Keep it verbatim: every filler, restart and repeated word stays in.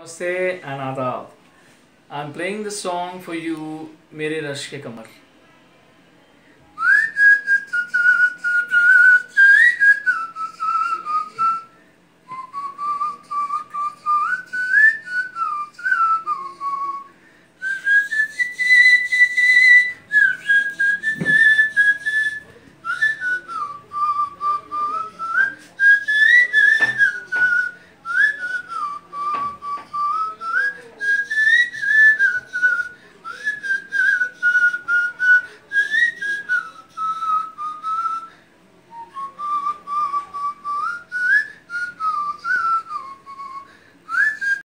Namaste and Adab. I'm playing the song for you, Mere Rashke qamar.